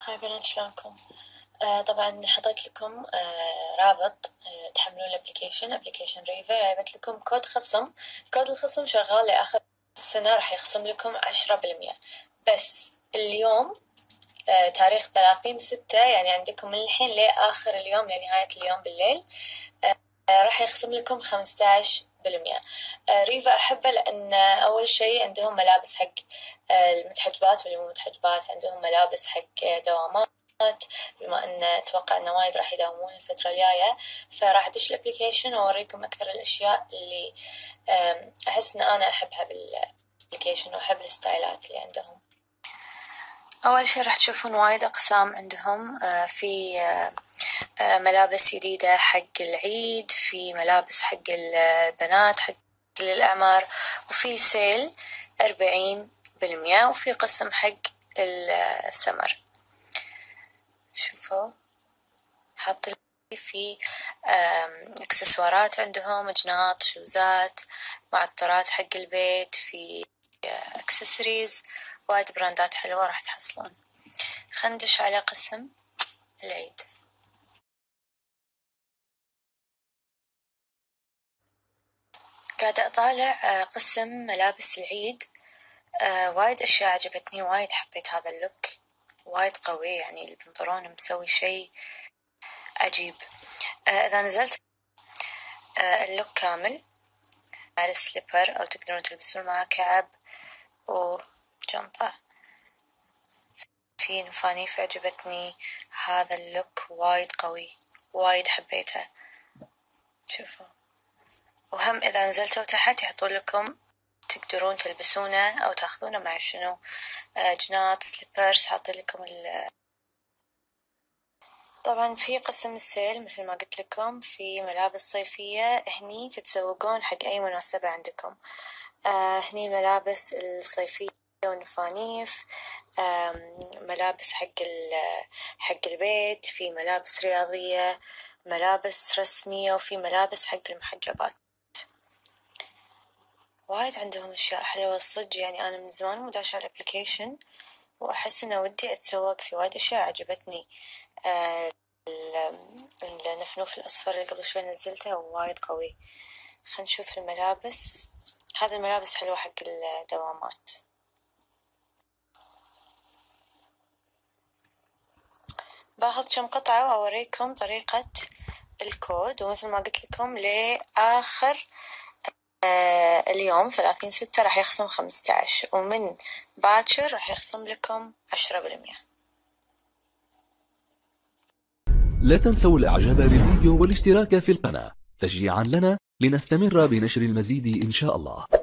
هاي بنات شلونكم؟ طبعا حطيت لكم رابط تحملون الابليكيشن ريفا. جايبت لكم كود خصم. كود الخصم شغال لآخر السنة، راح يخصم لكم 10%. بس اليوم تاريخ 30/6، يعني عندكم من الحين لآخر اليوم لنهاية اليوم بالليل راح يخصم لكم 15%. ريفا أحبه لأن أول شيء عندهم ملابس حق المتحجبات واللي مو متحجبات، عندهم ملابس حق دوامات، بما أن أتوقع أن وايد راح يداومون الفترة الجاية. فراح أدش الابليكيشن وأوريكم أكثر الأشياء اللي أحس أن أنا أحبها بالابليكيشن وأحب الستايلات اللي عندهم. أول شي راح تشوفون وايد أقسام عندهم. في ملابس جديدة حق العيد، في ملابس حق البنات حق كل الأعمار، وفي سيل 40%، وفي قسم حق السمر. شوفوا حاط في اكسسوارات عندهم، جناط، شوزات، معطرات حق البيت، في اكسسوارز، وايد براندات حلوة راح تحصلون. خندش على قسم العيد. قاعدة أطالع قسم ملابس العيد. وايد أشياء عجبتني، وايد حبيت هذا اللوك، وايد قوي، يعني البنطلون مسوي شي عجيب. إذا نزلت اللوك كامل على السليبر، أو تقدرون تلبسون معاه كعب وجنطة. في نفانيف عجبتني، هذا اللوك وايد قوي، وايد حبيته. شوفوا، وهم إذا نزلتوا تحت يحطون لكم تقدرون تلبسونه أو تاخذونه مع شنو، جناط، سليبرز، حاطين لكم طبعا في قسم السيل مثل ما قلت لكم، في ملابس صيفية. هني تتسوقون حق أي مناسبة عندكم. هني الملابس الصيفية والنفانيف، ملابس حق البيت، في ملابس رياضية، ملابس رسمية، وفي ملابس حق المحجبات. وايد عندهم أشياء حلوة الصج، يعني أنا من زمان مو داشة على الابليكيشن، وأحس إنه ودي أتسوق في وايد أشياء عجبتني. النفنوف الأصفر اللي قبل شوي نزلته وايد قوي. خلينا نشوف الملابس. هذه الملابس حلوة حق الدوامات. باخذ كم قطعة وأوريكم طريقة الكود، ومثل ما قلت لكم لآخر اليوم 30/6 راح يخصم 15، ومن باكر راح يخصم لكم 10%. لا تنسوا الإعجاب بالفيديو والاشتراك في القناة تشجيعا لنا لنستمر بنشر المزيد إن شاء الله.